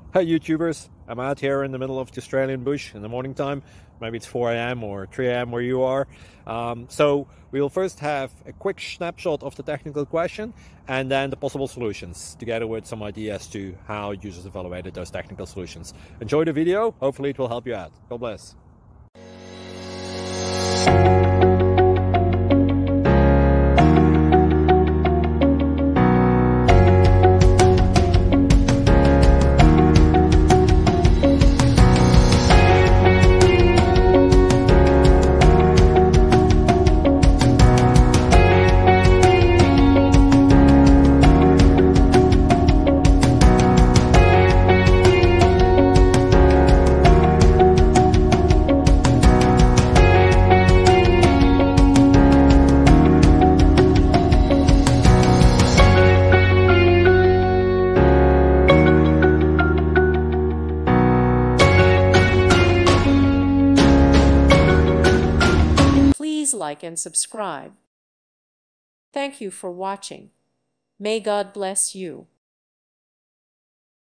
Hi YouTubers, I'm out here in the middle of the Australian bush in the morning time. Maybe it's 4 a.m. or 3 a.m. where you are. So we'll first have a quick snapshot of the technical question and then the possible solutions, together with some ideas to how users evaluated those technical solutions. Enjoy the video, hopefully it will help you out. God bless. Please like and subscribe. Thank you for watching. May God bless you.